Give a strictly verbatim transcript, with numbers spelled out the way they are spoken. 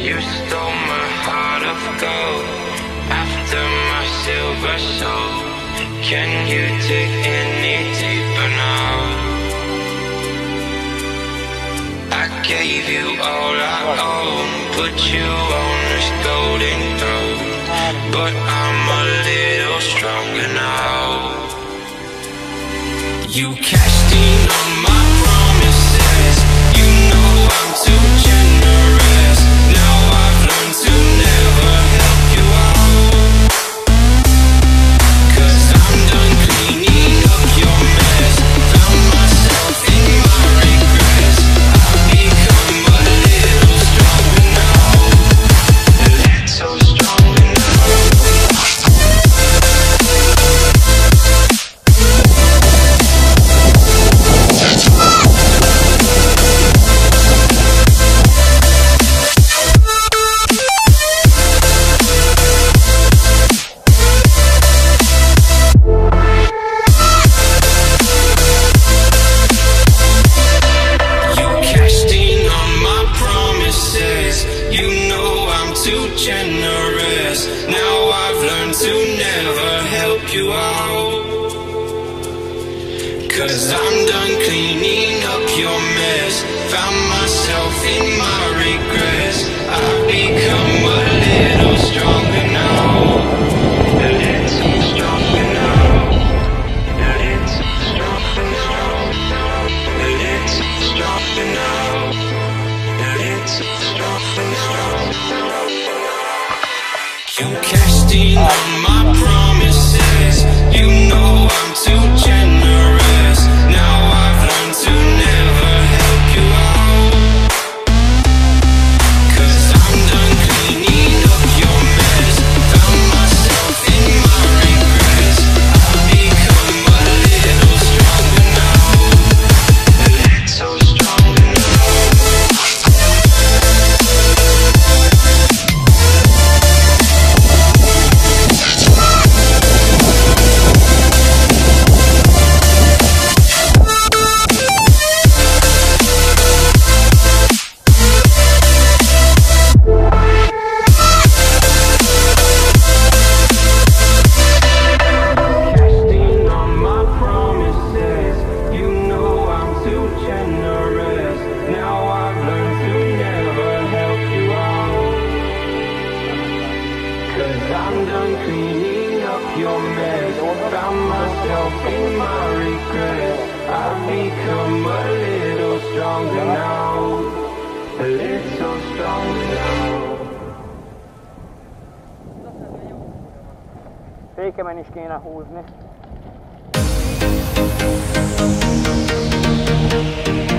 You stole my heart of gold after my silver soul. Can you dig any deeper now? I gave you all I own, put you on this golden throne, but I'm a little stronger now. You cashed in on my promises. You know I'm too generous. Now I've learned to never help you out, 'cause I'm done cleaning up your mess. Found myself in my regrets. I've become a little stronger now. A little stronger now. Generous. Now I've learned to never help you out, 'cause I'm done cleaning up your mess. Found myself in my regrets. I've become a little stronger now. A little stronger now. A little stronger now. A little stronger now. A little stronger now. You cashed in on my promises. You know I'm too generous. Now I've learned to never help you out, 'cause I'm done cleaning up your mess. Found myself in my regrets. I've become a little stronger now. A little stronger now. I'm done cleaning up your mess. Found myself in my regrets. I've become a little stronger now. A little stronger now. Fékemen is kéne húzni.